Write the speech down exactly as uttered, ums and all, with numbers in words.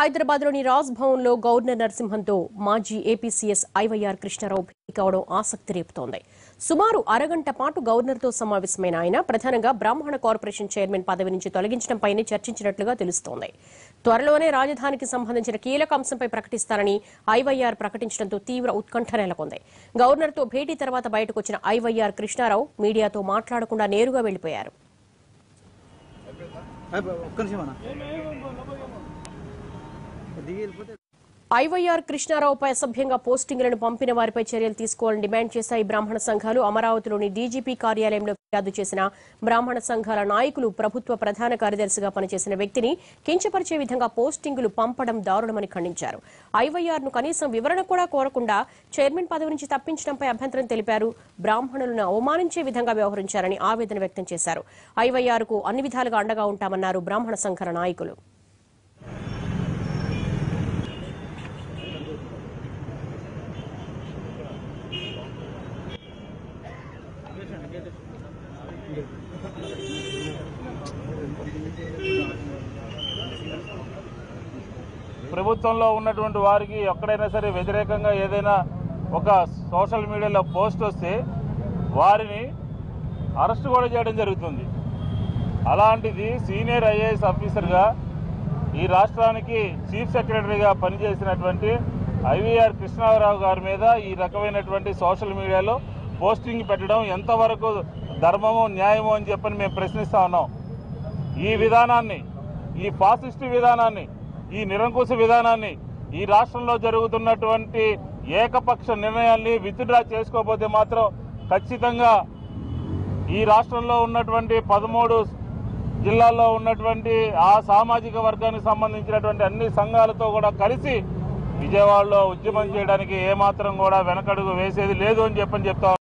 హైదరాబాద్లోని రాజ్ భవన్లో గవర్నర్ నరసింహన్తో మాజీ ఏపీ సీఎస్ ఐవైఆర్ కృష్ణారావు భేటీ కావడం ఆసక్తి రేపుతోంది. సుమారు అరగంట పాటు గవర్నర్తో సమావేశమైన ఆయన ప్రధానంగా బ్రాహ్మణ కార్పొరేషన్ చైర్మన్ పదవి నుంచి తొలగించడంపైనే చర్చించినట్లుగా తెలుస్తోంది. త్వరలోనే రాజధానికి సంబంధించిన కీలక అంశంపై ప్రకటిస్తారని ఐవైఆర్ ప్రకటించడంతో తీవ్ర ఉత్కంఠ నెలకొంది. గవర్నర్తో భేటీ తర్వాత బయటకు వచ్చిన ఐవైఆర్ కృష్ణారావు మీడియాతో మాట్లాడకుండా నేరుగా వెళ్లిపోయారు. ఐవైఆర్ కృష్ణారావుపై అసభ్యంగా పోస్టింగ్లను పంపిన వారిపై చర్యలు తీసుకోవాలని డిమాండ్ చేశాయి బ్రాహ్మణ సంఘాలు. అమరావతిలోని డీజీపీ కార్యాలయంలో ఫిర్యాదు చేసిన బ్రాహ్మణ సంఘాల నాయకులు ప్రభుత్వ ప్రధాన కార్యదర్శిగా పనిచేసిన వ్యక్తిని కించపరిచే విధంగా పోస్టింగులు పంపడం దారుణమని ఖండించారు. ఐవైఆర్ ను కనీసం వివరణ కూడా కోరకుండా చైర్మన్ పదవి నుంచి తప్పించడంపై అభ్యంతరం తెలిపారు. బ్రాహ్మణులను అవమానించే విధంగా వ్యవహరించారని ఆవేదన వ్యక్తం చేశారు. ఐవైఆర్ కు అన్ని విధాలుగా అండగా ఉంటామన్నారు బ్రాహ్మణ సంఘాల నాయకులు. ప్రభుత్వంలో ఉన్నటువంటి వారికి ఎక్కడైనా సరే వ్యతిరేకంగా ఏదైనా ఒక సోషల్ మీడియాలో పోస్ట్ వస్తే వారిని అరెస్ట్ కూడా చేయడం జరుగుతుంది. అలాంటిది సీనియర్ ఐఏఎస్ ఆఫీసర్గా ఈ రాష్ట్రానికి చీఫ్ సెక్రటరీగా పనిచేసినటువంటి ఐవైఆర్ కృష్ణారావు గారి మీద ఈ రకమైనటువంటి సోషల్ మీడియాలో పోస్టింగ్ పెట్టడం ఎంతవరకు ధర్మము న్యాయము అని చెప్పని మేము ప్రశ్నిస్తా ఉన్నాం. ఈ విధానాన్ని, ఈ ఫాసిస్ట్ విధానాన్ని, ఈ నిరంకుశ విధానాన్ని, ఈ రాష్ట్రంలో జరుగుతున్నటువంటి ఏకపక్ష నిర్ణయాల్ని విత్డ్రా చేసుకోకపోతే మాత్రం ఖచ్చితంగా ఈ రాష్ట్రంలో ఉన్నటువంటి పదమూడు జిల్లాల్లో ఉన్నటువంటి ఆ సామాజిక వర్గానికి సంబంధించినటువంటి అన్ని సంఘాలతో కూడా కలిసి విజయవాడలో ఉద్యమం చేయడానికి ఏమాత్రం కూడా వెనకడుగు వేసేది లేదు అని చెప్పని చెప్తా